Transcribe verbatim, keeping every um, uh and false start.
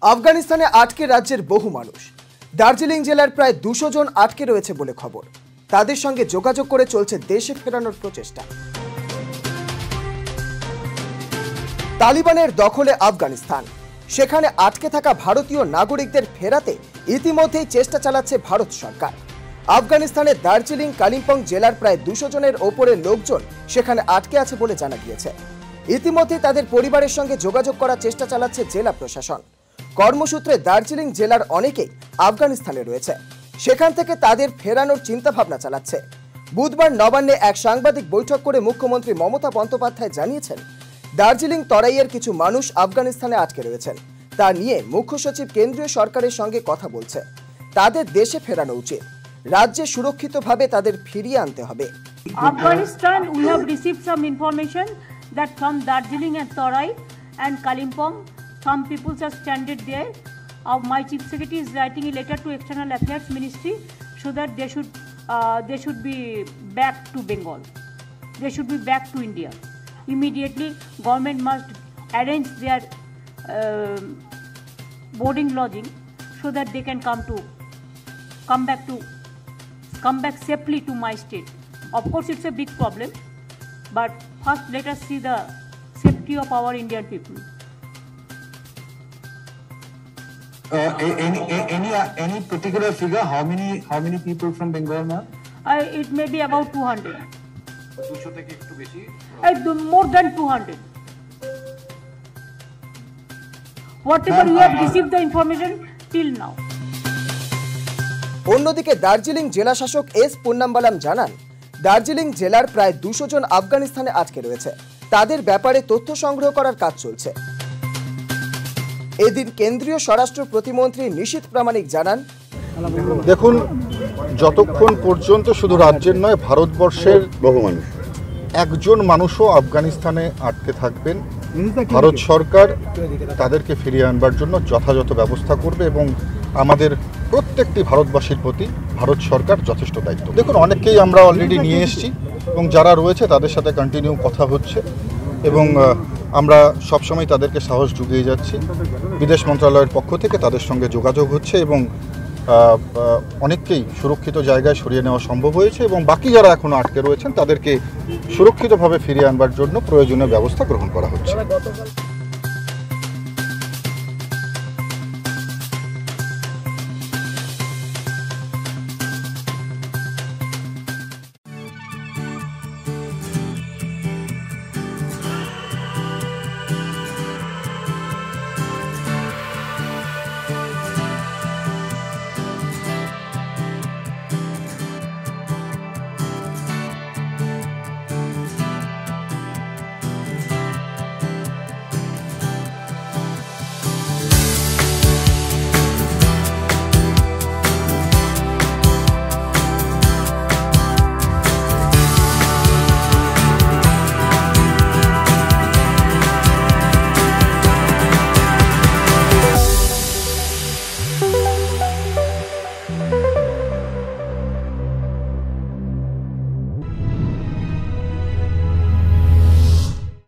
আফগানিস্তানে আটকে রাজ্যের বহু মানুষ। দার্জিলিং জেলার প্রায় দুশো জন আটকে রয়েছে বলে খবর। তাদের সঙ্গে যোগাযোগ করে চলছে দেশে ফেরানোর প্রচেষ্টা। তালিবানের দখলে আফগানিস্তান, সেখানে আটকে থাকা ভারতীয় নাগরিকদের ফেরাতে ইতিমধ্যেই চেষ্টা চালাচ্ছে ভারত সরকার। আফগানিস্তানের দার্জিলিং কালিম্পং জেলার প্রায় দুশো জনের ওপরে লোকজন সেখানে আটকে আছে বলে জানা গিয়েছে। ইতিমধ্যে তাদের পরিবারের সঙ্গে যোগাযোগ করার চেষ্টা চালাচ্ছে জেলা প্রশাসন। কর্মসূত্রে দার্জিলিং জেলার অনেকেই আফগানিস্তানে রয়েছে, সেখান থেকে তাদের ফেরানোর চিন্তা ভাবনা চালাচ্ছে। বুধবার নবান্নে এক সাংবাদিক বৈঠক করে মুখ্যমন্ত্রী মমতা বন্দ্যোপাধ্যায় জানিয়েছেন, দার্জিলিং তরাইয়ের কিছু মানুষ আফগানিস্তানে আটকে রয়েছেন। তা নিয়ে মুখ্য সচিব কেন্দ্রীয় সরকারের সঙ্গে কথা বলছে। তাদের দেশে ফেরানো উচিত, রাজ্যে সুরক্ষিতভাবে তাদের ফিরিয়ে আনতে হবে। Afghanistan, we have received some information that from Darjeeling and Tarai and Kalimpong, some people are stranded there. Uh, my chief secretary is writing a letter to External Affairs Ministry so that they should uh, they should be back to Bengal. They should be back to India. Immediately, government must arrange their uh, boarding lodging so that they can come to come back to come back safely to my state. Of course, it's a big problem, but first let us see the safety of our Indian people. Uh, any any any particular figure? How many how many people from Bengal now? Uh, it may be about two hundred. Uh, more than two hundred. Whatever we have received the information till now. অন্যদিকে দার্জিলিং জেলা শাসক S পুন্নাম্বালাম জানান, দার্জিলিং জেলার প্রায় দুশো জন আফগানিস্তানে আটকে রয়েছে। তাদের ব্যাপারে তথ্য সংগ্রহ করার কাজ চলছে। এদিন কেন্দ্রীয় স্বরাষ্ট্র প্রতিমন্ত্রী নিশীথ প্রামাণিক জানান, দেখুন, যতক্ষণ পর্যন্ত শুধু রাজ্যের নয় ভারতবর্ষের বহু মানুষ একজন মানুষও আফগানিস্তানে আটকে থাকবেন, ভারত সরকার তাদেরকে ফিরিয়ে আনবার জন্য যথাযথ ব্যবস্থা করবে এবং আমাদের প্রত্যেকটি ভারতবাসীর প্রতি ভারত সরকার যথেষ্ট দায়িত্ব। দেখুন, অনেককেই আমরা অলরেডি নিয়ে এসেছি এবং যারা রয়েছে তাদের সাথে কন্টিনিউ কথা হচ্ছে এবং আমরা সবসময় তাদেরকে সাহস জুগিয়ে যাচ্ছি। বিদেশ মন্ত্রণালয়ের পক্ষ থেকে তাদের সঙ্গে যোগাযোগ হচ্ছে এবং অনেককেই সুরক্ষিত জায়গায় সরিয়ে নেওয়া সম্ভব হয়েছে এবং বাকি যারা এখনও আটকে রয়েছেন তাদেরকে সুরক্ষিতভাবে ফিরিয়ে আনবার জন্য প্রয়োজনীয় ব্যবস্থা গ্রহণ করা হচ্ছে।